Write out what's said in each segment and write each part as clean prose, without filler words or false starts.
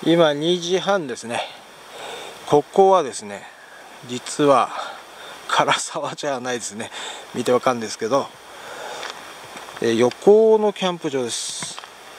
今2時半ですね。ここはですね、実は唐沢じゃないですね。見てわかるんですけど、横尾のキャンプ場です。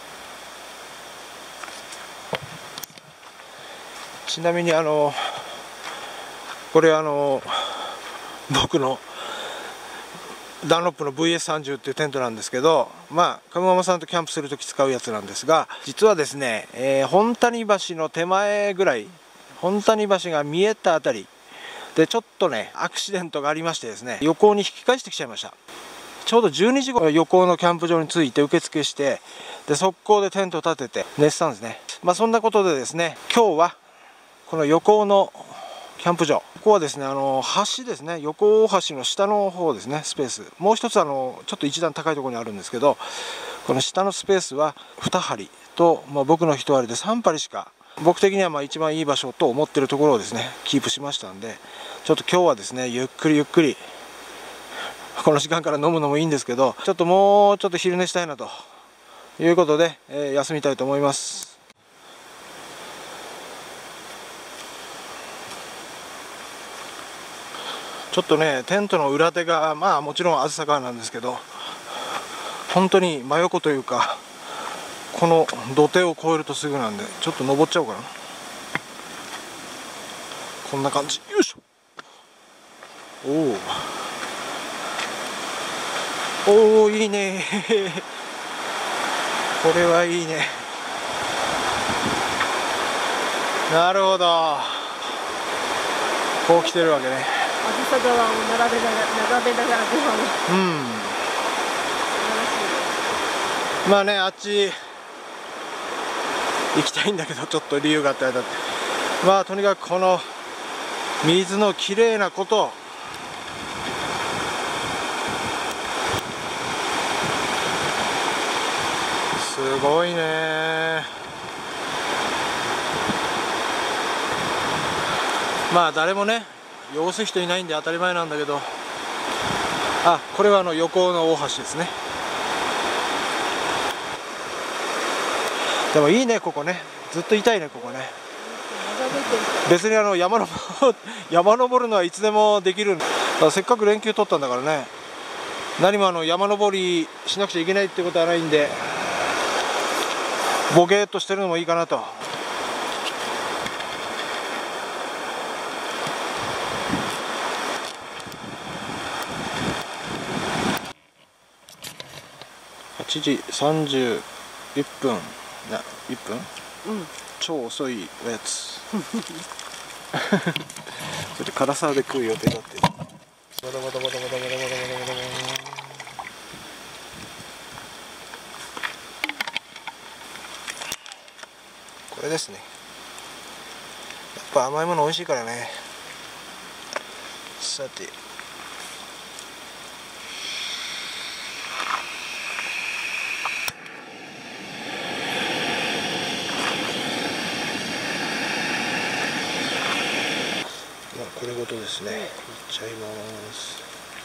ちなみにこれ僕のダンロップの VS30 っていうテントなんですけど、まあ上ママさんとキャンプするとき使うやつなんですが、実はですね、本谷橋の手前ぐらい、本谷橋が見えたあたりでちょっとねアクシデントがありましてですね、横尾に引き返してきちゃいました。ちょうど12時頃横尾のキャンプ場に着いて受付して、で速攻でテントを立てて寝てたんですね。まあそんなことでですね、今日はこの横尾のキャンプ場、ここはですね橋ですね、横尾大橋の下の方ですね、スペース、もう一つちょっと一段高いところにあるんですけど、この下のスペースは2針と、僕の1針で3針しか、僕的には一番いい場所と思ってるところをですねキープしましたんで、ちょっと今日はですねゆっくりこの時間から飲むのもいいんですけど、ちょっともうちょっと昼寝したいなということで、休みたいと思います。ちょっとねテントの裏手がもちろんあずさ川なんですけど、本当に真横というか、この土手を越えるとすぐなんで、ちょっと登っちゃおうかな。こんな感じ。よいしょ。おおいいねこれはいいね。なるほど、こう来てるわけね。 あずさ川を並べながらご飯を。 まあね、あっち行きたいんだけど、ちょっと理由があってあれだって。とにかくこの水のきれいなこと、すごいね。誰もね汚す人いないんで当たり前なんだけど、これは横尾の大橋ですね。でもいいね、ここね。ずっといたいね、ここね。別に山登るのはいつでもできる。せっかく連休取ったんだからね、何も山登りしなくちゃいけないってことはないんで、ボケーっとしてるのもいいかなと。8時31分1分、超遅いおやつそれで唐沢で食う予定だって。これですね。やっぱ甘いもの美味しいからね。さて、これごとですね、いっちゃいます。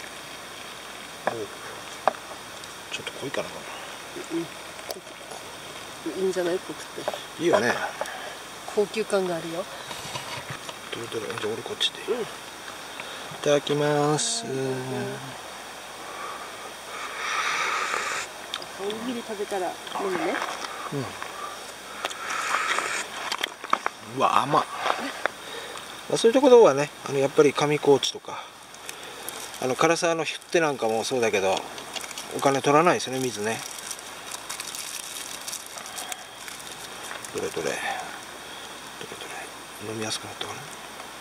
ちょっと濃いかな。 いいんじゃない、濃くて。 いいよね。 高級感があるよ。 どれじゃあ俺こっちで。いただきます。 おにぎり食べたら飲むね。 うわ、甘っ。そういうところはね、やっぱり上高地とか唐沢のヒュッテなんかもそうだけど、お金取らないですよね、水ね。どれ飲みやすくなったかな。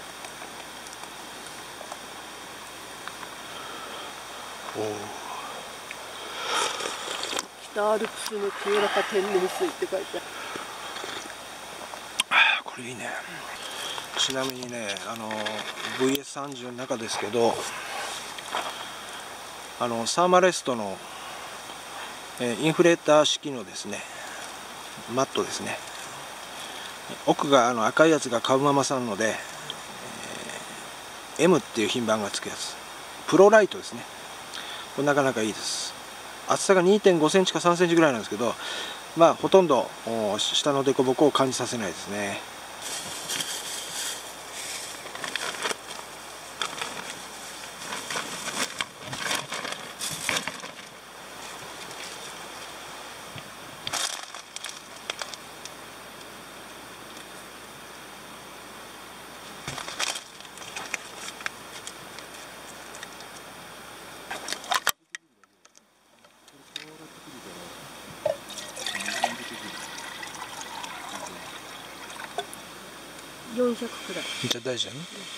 北アルプスの清らか天然水って書いてある。 これいいね。ちなみにね、VS30 の中ですけど、サーマレストの、インフレーター式のですねマットですね。奥が赤いやつがカウママさんので、M っていう品番がつくやつ、プロライトですね。これなかなかいいです。厚さが 2.5 センチか3センチぐらいなんですけど、 まあほとんど下の凸凹を感じさせないですね。 400くらい。 じゃあ大丈夫？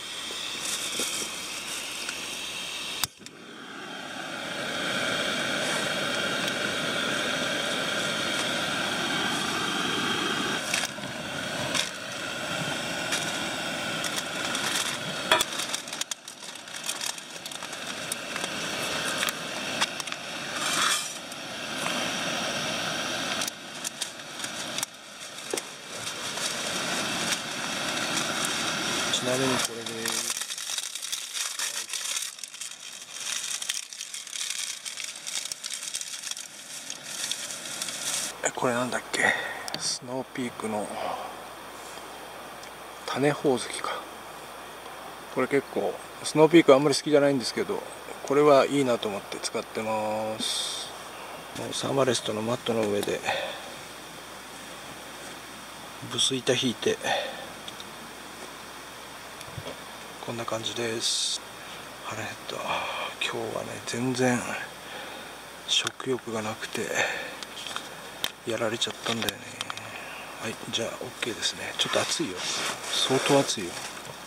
ちなみにこれでこれなんだっけ、スノーピークの種ほおずきか。これ結構スノーピークあんまり好きじゃないんですけど、これはいいなと思って使ってます。もうサーマレストのマットの上でブス板引いてこんな感じです。腹減った。今日はね全然食欲がなくてやられちゃったんだよね。はい、じゃあ OK ですね。ちょっと暑いよ、相当暑いよ。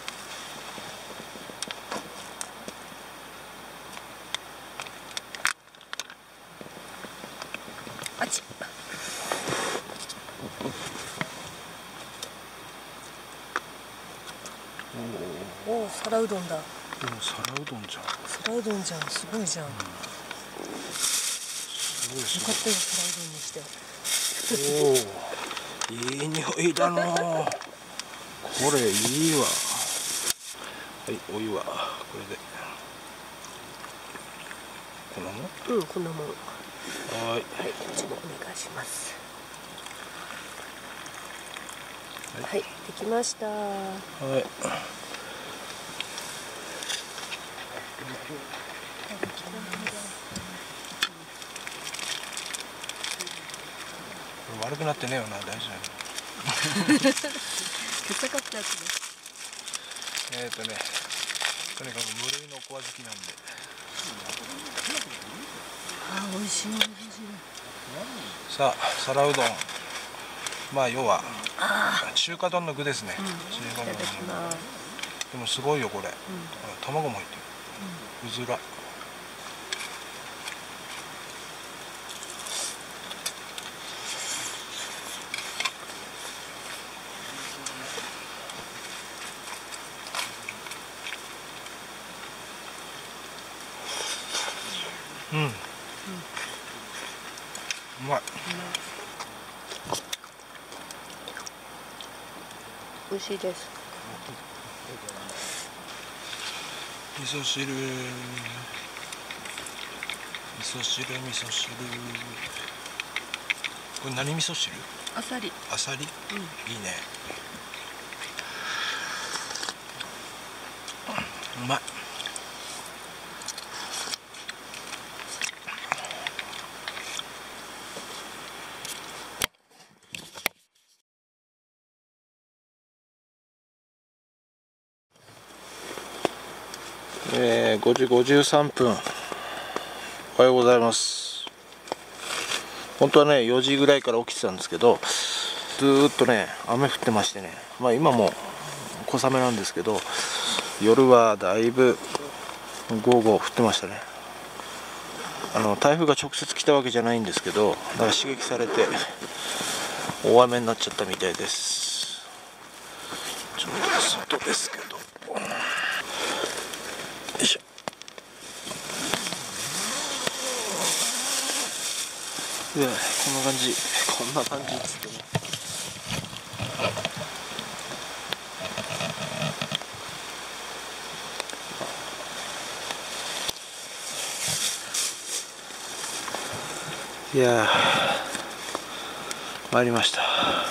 あちっ。おお、皿うどんだ。 でも皿うどんじゃん。 皿うどんじゃん、すごいじゃん。 すごいすよかったよ、皿うどんにして。 ごい。おお、いい匂いだな。これいいわ。はい、お湯はこれでこんなもん。 うん、こんなもん。はい、 はい、 こっちもお願いします。はい、できました。 はい。悪くなってねえよな、大丈夫。 けっちゃかったやつです。 とにかく無類のおこわ好きなんで。 あ、美味しい、美味しい。 さあ、皿うどん。まあ要は中華丼の具ですね。中華丼の具。でもすごいよこれ。卵も入ってる。うずら。うん。うまい。 美味しいです。 味噌汁。味噌汁。これ何味噌汁？ あさり。 あさり？いいね。うまい。5時53分。おはようございます。本当はね4時ぐらいから起きてたんですけど、ずーっとね雨降ってましてね、まあ今も小雨なんですけど、夜はだいぶ午後降ってましたね。台風が直接来たわけじゃないんですけど、だから刺激されて大雨になっちゃったみたいです。ちょっと外ですけど、よいしょ。でこんな感じっつってね。いや参りました。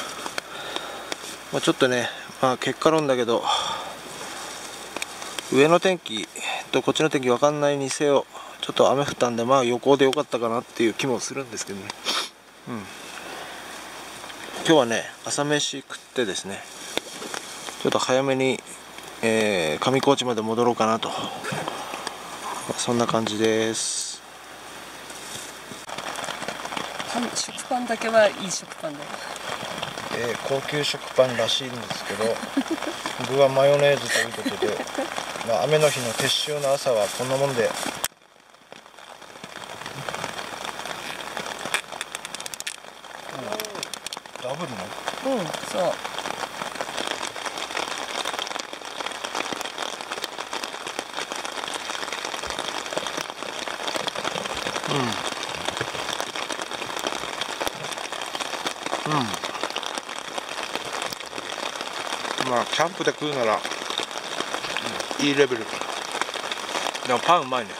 ちょっとね、結果論だけど、上の天気とこっちの天気分かんないにせよ、ちょっと雨降ったんで、予行でよかったかなっていう気もするんですけどね。今日はね、朝飯食ってですね、ちょっと早めに、上高地まで戻ろうかなと、そんな感じです。 食パンだけはいい食パンだよ。 高級食パンらしいんですけど具はマヨネーズということで、雨の日の撤収の朝はこんなもんで、ダブルのそう。 キャンプで食うなら、いいレベル。でもパンうまいね。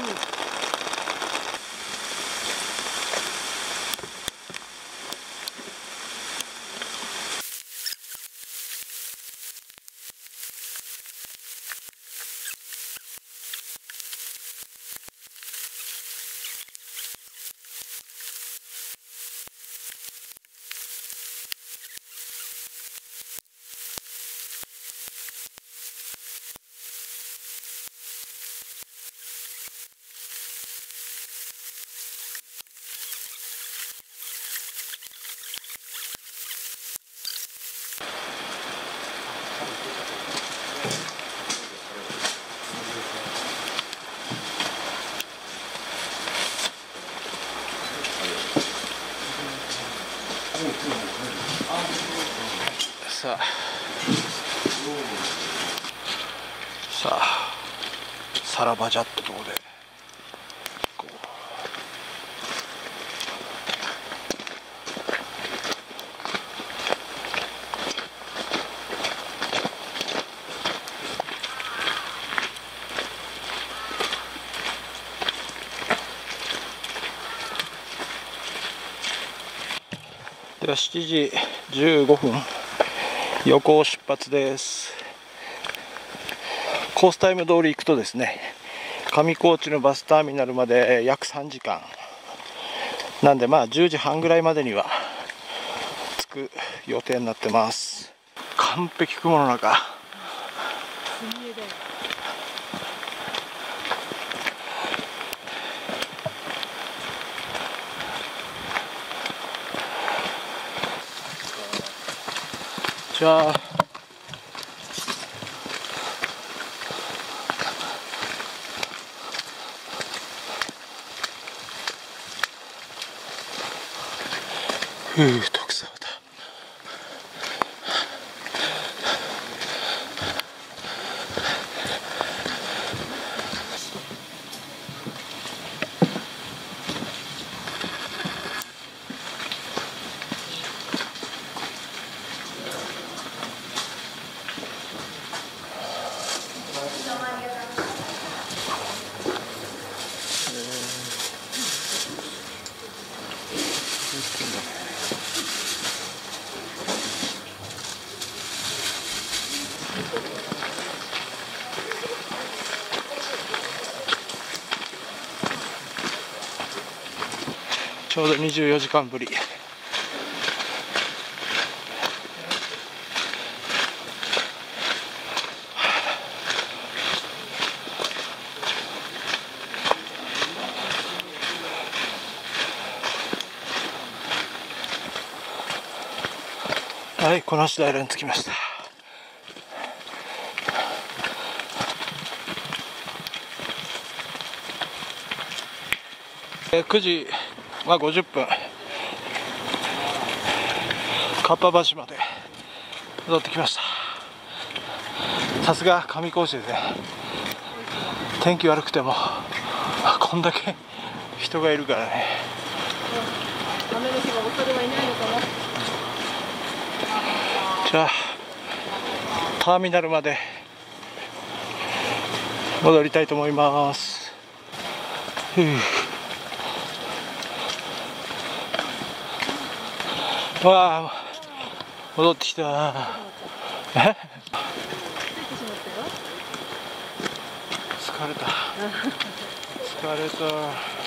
さあさらばじゃってとこででは7時15分横出発です。コースタイム通り行くとですね、上高地のバスターミナルまで約3時間なんで、10時半ぐらいまでには着く予定になってます。完璧雲の中。じゃあ徳沢だ。ちょうど24時間ぶり。はい、こなし平に着きました。9時、50分、かっぱ橋まで戻ってきました。さすが上高地ですね。天気悪くてもこんだけ人がいるからね。 雨の日はおそれはいないのかな。 じゃあターミナルまで戻りたいと思います。 わあ、戻ってきた。え？疲れた。疲れた。